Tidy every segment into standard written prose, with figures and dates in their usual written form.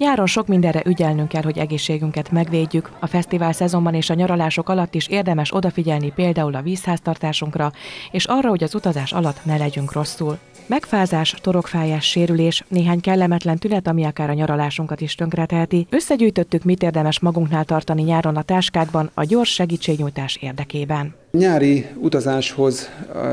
Nyáron sok mindenre ügyelnünk kell, hogy egészségünket megvédjük. A fesztivál szezonban és a nyaralások alatt is érdemes odafigyelni például a vízháztartásunkra, és arra, hogy az utazás alatt ne legyünk rosszul. Megfázás, torokfájás, sérülés, néhány kellemetlen tünet, ami akár a nyaralásunkat is tönkreteheti. Összegyűjtöttük, mit érdemes magunknál tartani nyáron a táskákban a gyors segítségnyújtás érdekében. Nyári utazáshoz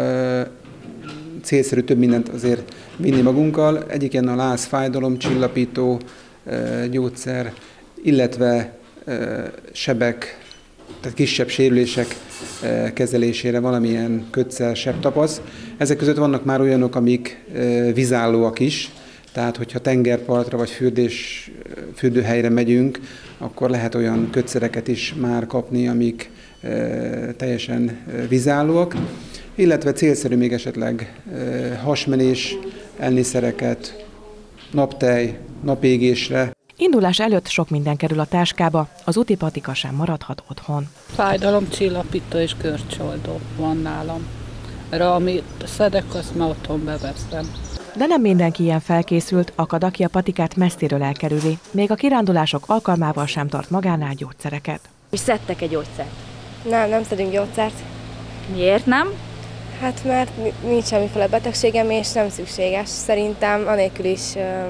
célszerű több mindent azért vinni magunkkal. Egyik ilyen a láz fájdalomcsillapító gyógyszer, illetve sebek, tehát kisebb sérülések kezelésére valamilyen köccel, sebtapasz. Ezek között vannak már olyanok, amik vízállóak is, tehát hogyha tengerpartra vagy fürdőhelyre megyünk, akkor lehet olyan kötszereket is már kapni, amik teljesen vízállóak, illetve célszerű még esetleg hasmenés, elniszereket, naptej, napégésre. Indulás előtt sok minden kerül a táskába, az úti patika sem maradhat otthon. Fájdalomcsillapító és görcsoldó van nálam. Erre, amit szedek, azt már otthon beveszem. De nem mindenki ilyen felkészült, akad, aki a patikát messziről elkerüli. Még a kirándulások alkalmával sem tart magánál gyógyszereket. És szedtek egy gyógyszert? Nem szedünk gyógyszert. Miért nem? Hát mert nincs semmiféle betegségem, és nem szükséges. Szerintem anélkül is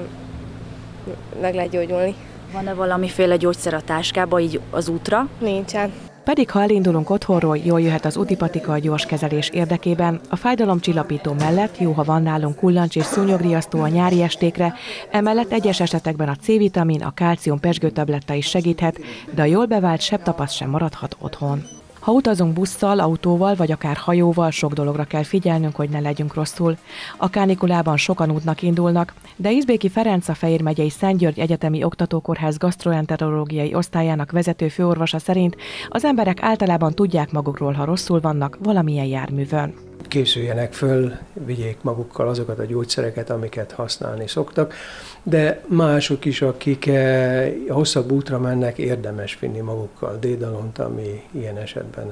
meg lehet gyógyulni. Van-e valamiféle gyógyszer a táskába, így az útra? Nincsen. Pedig ha elindulunk otthonról, jól jöhet az útipatika a gyors kezelés érdekében. A fájdalomcsillapító mellett jó, ha van nálunk kullancs és szúnyogriasztó a nyári estékre, emellett egyes esetekben a C-vitamin, a kálcium pezsgőtabletta is segíthet, de a jól bevált sebtapasz sem maradhat otthon. Ha utazunk busszal, autóval vagy akár hajóval, sok dologra kell figyelnünk, hogy ne legyünk rosszul. A kánikulában sokan útnak indulnak, de Izbéki Ferenc, a Fejér megyei Szent György Egyetemi Oktatókórház gasztroenterológiai osztályának vezető főorvosa szerint az emberek általában tudják magukról, ha rosszul vannak valamilyen járművön. Készüljenek föl, vigyék magukkal azokat a gyógyszereket, amiket használni szoktak, de mások is, akik hosszabb útra mennek, érdemes vinni magukkal dédalont, ami ilyen esetben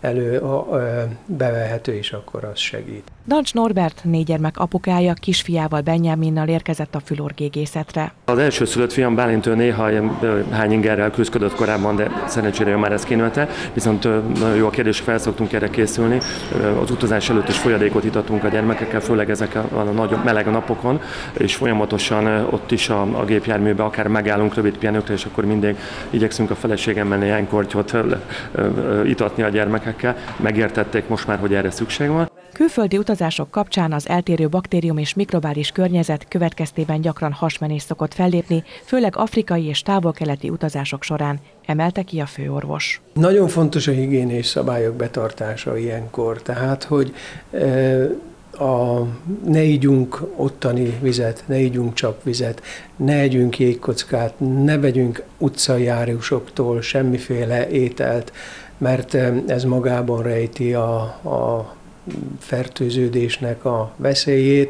bevehető, és akkor az segít. Dancs Norbert, 4 gyermek apukája, kisfiával Benjaminnal érkezett a fülorgégészetre. Az elsőszülött fiam Bálint néha hány ingerrel küzdött korábban, de szerencsére már ezt kínálta, viszont nagyon jó a kérdés, felszoktunk erre készülni. Az utazás előtt is folyadékot itattunk a gyermekekkel, főleg ezek a nagyon meleg napokon, és folyamatosan ott is a gépjárműben akár megállunk rövid pihenőkre, és akkor mindig igyekszünk a feleségemmel néhány kortyot itatni a gyermekekkel. Megértették most már, hogy erre szükség van. Külföldi utazások kapcsán az eltérő baktérium és mikrobális környezet következtében gyakran hasmenés szokott fellépni, főleg afrikai és távol-keleti utazások során, emelte ki a főorvos. Nagyon fontos a higiénés szabályok betartása ilyenkor, tehát hogy ne ígyunk ottani vizet, ne ígyunk csapvizet, ne együnk jégkockát, ne vegyünk utcajárusoktól semmiféle ételt, mert ez magában rejti a fertőződésnek a veszélyét.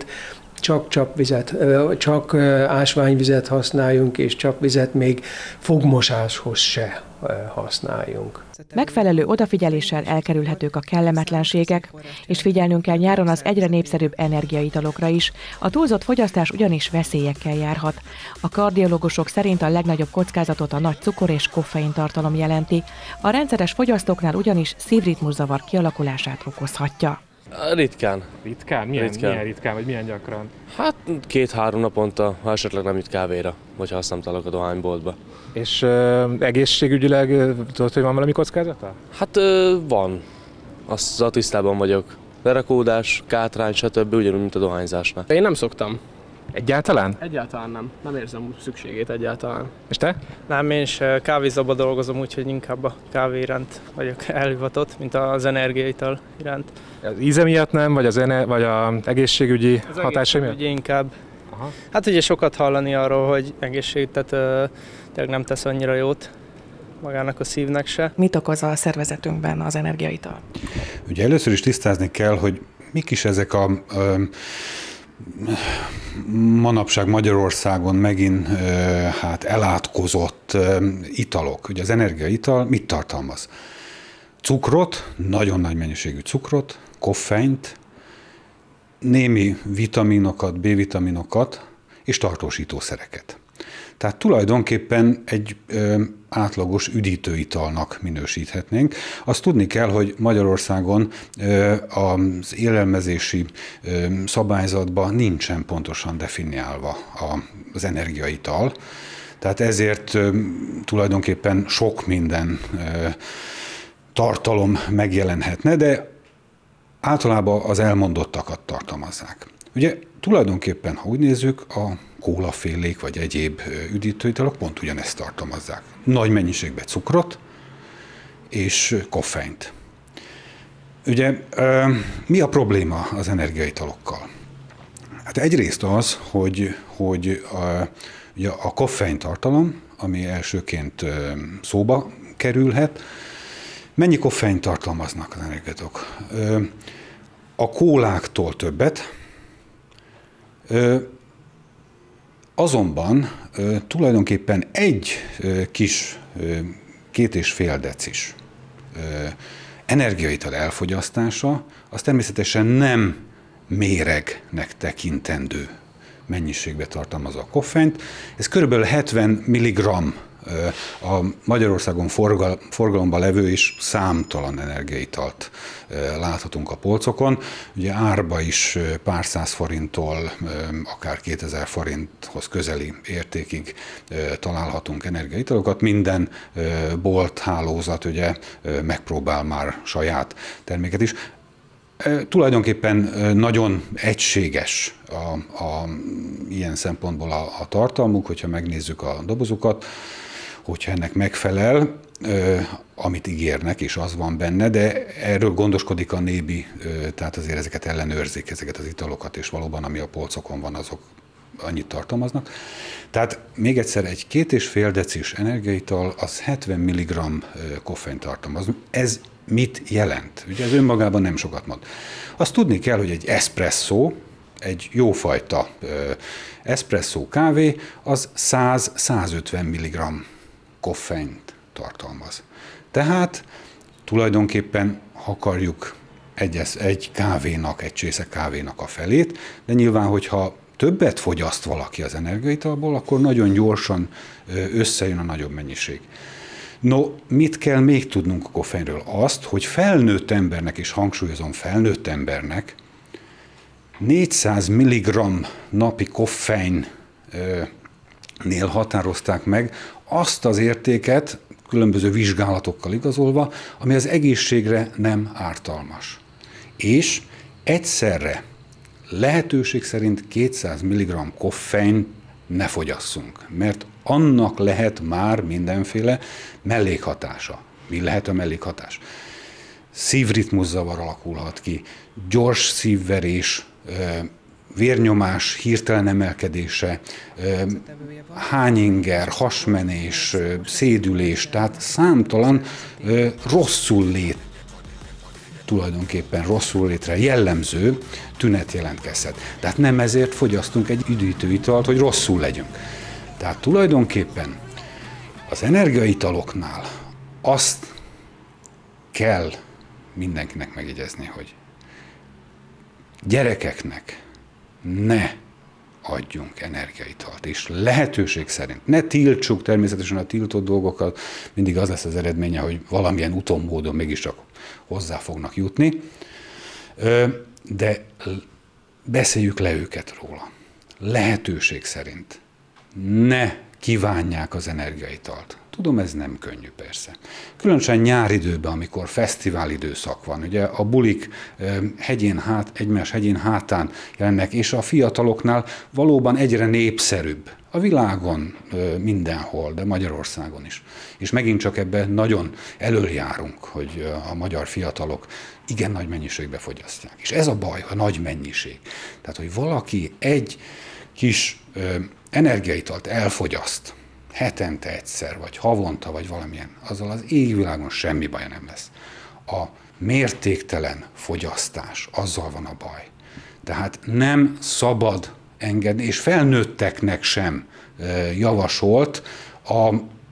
Csak ásványvizet használjunk, és csapvizet még fogmosáshoz se használjunk. Megfelelő odafigyeléssel elkerülhetők a kellemetlenségek, és figyelnünk kell nyáron az egyre népszerűbb energiaitalokra is. A túlzott fogyasztás ugyanis veszélyekkel járhat. A kardiológusok szerint a legnagyobb kockázatot a nagy cukor és koffein tartalom jelenti. A rendszeres fogyasztóknál ugyanis szívritmuszavar kialakulását okozhatja. Ritkán. Ritkán? Milyen ritkán, vagy milyen gyakran? Hát 2-3 naponta, ha esetleg nem jut kávéra, hogyha azt nem találok a dohányboltba. És egészségügyileg tudod, hogy van valami kockázata? Hát van. Azzal tisztában vagyok. Lerakódás, kátrány, stb. Ugyanúgy, mint a dohányzásnál. Én nem szoktam. Egyáltalán? Egyáltalán nem. Nem érzem szükségét egyáltalán. És te? Nem, én is kávézóban dolgozom, úgyhogy inkább a kávé iránt vagyok elhivatott, mint az energiaital iránt. Az íze miatt nem, vagy az egészségügyi hatásai miatt? Inkább. Aha. Hát ugye sokat hallani arról, hogy tényleg nem tesz annyira jót magának a szívnek se. Mit okoz a szervezetünkben az energiaital? Ugye először is tisztázni kell, hogy mik is ezek a manapság Magyarországon megint elátkozott italok. Ugye az energiaital mit tartalmaz? Cukrot, nagyon nagy mennyiségű cukrot, koffeint, némi vitaminokat, B-vitaminokat és tartósítószereket. Tehát tulajdonképpen egy átlagos üdítőitalnak minősíthetnénk. Azt tudni kell, hogy Magyarországon az élelmezési szabályzatban nincsen pontosan definiálva az energiaital, tehát ezért tulajdonképpen sok minden tartalom megjelenhetne, de általában az elmondottakat tartalmazzák. Ugye tulajdonképpen, ha úgy nézzük, a kólafélék vagy egyéb üdítőitalok pont ugyanezt tartalmazzák. Nagy mennyiségben cukrot és koffeint. Ugye mi a probléma az energiaitalokkal? Hát egyrészt az, hogy a koffein tartalom, ami elsőként szóba kerülhet, mennyi koffeint tartalmaznak az energiaitalok? A kóláktól többet, azonban tulajdonképpen egy kis 2,5 decis energiaital elfogyasztása, az természetesen nem méregnek tekintendő mennyiségbe tartalmazza a koffeint. Ez körülbelül 70 mg a Magyarországon forgalomban levő és számtalan energiaitalt láthatunk a polcokon. Ugye árba is pár száz forinttól akár 2000 forinthoz közeli értékig találhatunk energiaitalokat. Minden bolthálózat ugye megpróbál már saját terméket is. Tulajdonképpen nagyon egységes ilyen szempontból a tartalmuk, hogyha megnézzük a dobozukat, hogyha ennek megfelel, amit ígérnek, és az van benne, de erről gondoskodik a NÉBI, tehát azért ezeket ellenőrzik, ezeket az italokat, és valóban ami a polcokon van, azok annyit tartalmaznak. Tehát még egyszer, egy 2,5 decis energiaital, az 70 mg koffein tartalmaz. Ez mit jelent? Ugye ez önmagában nem sokat mond. Azt tudni kell, hogy egy espresszó, egy jófajta espresszó kávé, az 100-150 mg koffeint tartalmaz. Tehát tulajdonképpen, ha akarjuk egy kávénak, egy csésze kávénak a felét, de nyilván, hogyha többet fogyaszt valaki az energiaitalból, akkor nagyon gyorsan összejön a nagyobb mennyiség. No, mit kell még tudnunk a koffeinről? Azt, hogy felnőtt embernek, és hangsúlyozom felnőtt embernek, 400 mg napi koffeinnél határozták meg azt az értéket, különböző vizsgálatokkal igazolva, ami az egészségre nem ártalmas. És egyszerre lehetőség szerint 200 mg koffein ne fogyasszunk, mert annak lehet már mindenféle mellékhatása. Mi lehet a mellékhatás? Szívritmuszavar alakulhat ki, gyors szívverés, vérnyomás hirtelen emelkedése, hányinger, hasmenés, szédülés, tehát számtalan tulajdonképpen rosszul létre jellemző tünet jelentkezhet. Tehát nem ezért fogyasztunk egy üdítőitalt, hogy rosszul legyünk. Tehát tulajdonképpen az energiaitaloknál azt kell mindenkinek megjegyezni, hogy gyerekeknek ne adjunk energiaitalt, és lehetőség szerint ne tiltsuk természetesen a tiltott dolgokat, mindig az lesz az eredménye, hogy valamilyen utómódon mégiscsak hozzá fognak jutni, de beszéljük le őket róla. Lehetőség szerint ne kívánják az energiaitalt. Tudom, ez nem könnyű persze. Különösen nyáridőben, amikor fesztivál időszak van, ugye a bulik egymás hegyén hátán jelennek, és a fiataloknál valóban egyre népszerűbb. A világon mindenhol, de Magyarországon is. És megint csak ebben nagyon elöljárunk, hogy a magyar fiatalok igen nagy mennyiségbe fogyasztják. És ez a baj, a nagy mennyiség. Tehát, hogy valaki egy kis energiaitalt elfogyaszt, hetente egyszer, vagy havonta, vagy valamilyen, azzal az égvilágon semmi baja nem lesz. A mértéktelen fogyasztás, azzal van a baj. Tehát nem szabad engedni, és felnőtteknek sem javasolt a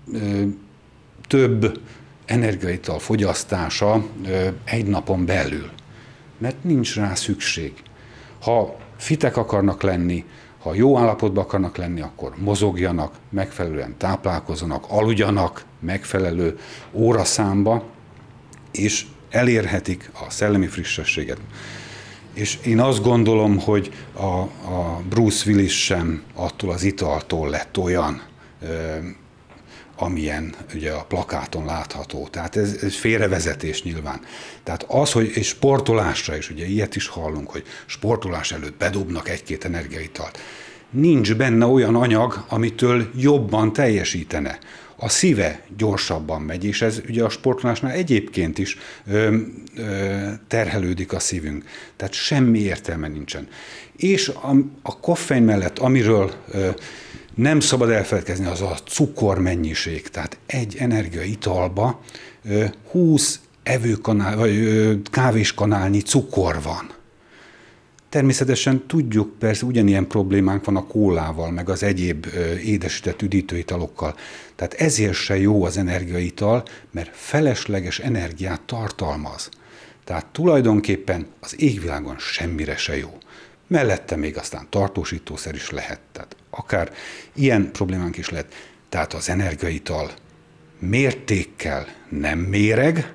több energiaital fogyasztása egy napon belül. Mert nincs rá szükség. Ha fitek akarnak lenni, Ha jó állapotban akarnak lenni, akkor mozogjanak, megfelelően táplálkozzanak, aludjanak megfelelő óraszámba, és elérhetik a szellemi frissességet. És én azt gondolom, hogy a Bruce Willis sem attól az italtól lett olyan, amilyen ugye a plakáton látható. Tehát ez félrevezetés nyilván. Tehát az, hogy és sportolásra is, ugye ilyet is hallunk, hogy sportolás előtt bedobnak egy-két energiaitalt. Nincs benne olyan anyag, amitől jobban teljesítene. A szíve gyorsabban megy, és ez ugye a sportolásnál egyébként is terhelődik a szívünk. Tehát semmi értelme nincsen. És a koffein mellett, amiről nem szabad elfeledkezni, az a cukormennyiség. Tehát egy energiaitalba 20 evőkanál, vagy kávéskanálnyi cukor van. Természetesen tudjuk, persze ugyanilyen problémánk van a kólával, meg az egyéb édesített üdítőitalokkal. Tehát ezért se jó az energiaital, mert felesleges energiát tartalmaz. Tehát tulajdonképpen az égvilágon semmire se jó. Mellette még aztán tartósítószer is lehet, tehát akár ilyen problémánk is lehet. Tehát az energiaital mértékkel nem méreg,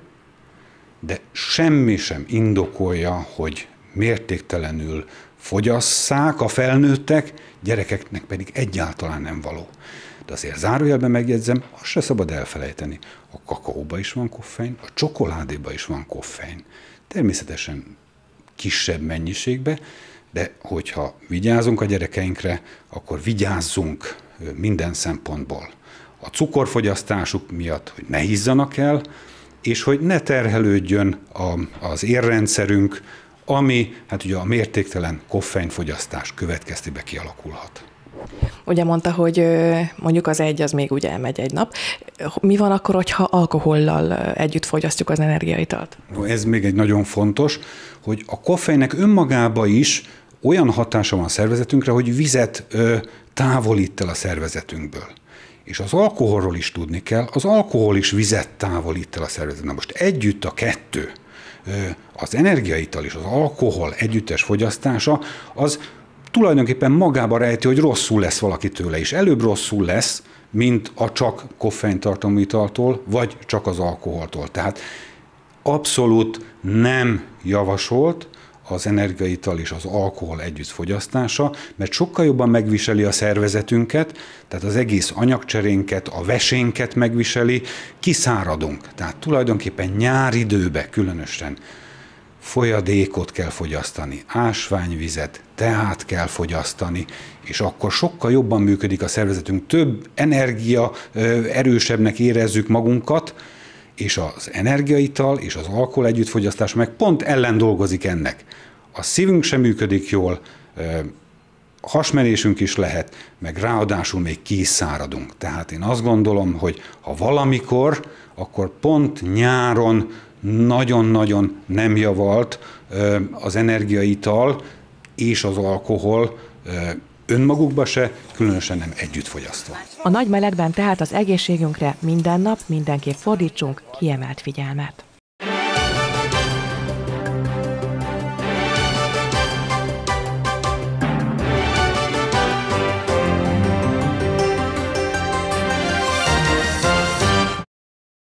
de semmi sem indokolja, hogy mértéktelenül fogyasszák a felnőttek, gyerekeknek pedig egyáltalán nem való. De azért zárójelben megjegyzem, azt se szabad elfelejteni. A kakaóban is van koffein, a csokoládéban is van koffein. Természetesen kisebb mennyiségben, de hogyha vigyázunk a gyerekeinkre, akkor vigyázzunk minden szempontból. A cukorfogyasztásuk miatt, hogy ne hizzanak el, és hogy ne terhelődjön az érrendszerünk, ami hát ugye a mértéktelen koffeinfogyasztás következtében kialakulhat. Ugye mondta, hogy mondjuk az az még ugye elmegy egy nap. Mi van akkor, hogyha alkohollal együtt fogyasztjuk az energiaitalt? Ez még egy nagyon fontos, hogy a koffeinnek önmagában is olyan hatása van a szervezetünkre, hogy vizet távolít el a szervezetünkből. És az alkoholról is tudni kell, az alkohol is vizet távolít el a szervezetünkből. Most együtt a kettő, az energiaital és az alkohol együttes fogyasztása, az tulajdonképpen magába rejti, hogy rosszul lesz valaki tőle, és előbb rosszul lesz, mint a csak koffeintartalmú italtól, vagy csak az alkoholtól. Tehát abszolút nem javasolt az energiaital és az alkohol együtt fogyasztása, mert sokkal jobban megviseli a szervezetünket, tehát az egész anyagcserénket, a vesénket megviseli, kiszáradunk. Tehát tulajdonképpen nyáridőben különösen folyadékot kell fogyasztani, ásványvizet, teát kell fogyasztani, és akkor sokkal jobban működik a szervezetünk, több energia, erősebbnek érezzük magunkat, és az energiaital és az alkohol együttfogyasztás meg pont ellen dolgozik ennek. A szívünk sem működik jól, hasmenésünk is lehet, meg ráadásul még ki is száradunk. Tehát én azt gondolom, hogy ha valamikor, akkor pont nyáron nagyon-nagyon nem javalt az energiaital és az alkohol önmagukba se, különösen nem együtt fogyasztva. A nagy melegben tehát az egészségünkre minden nap mindenképp fordítsunk kiemelt figyelmet.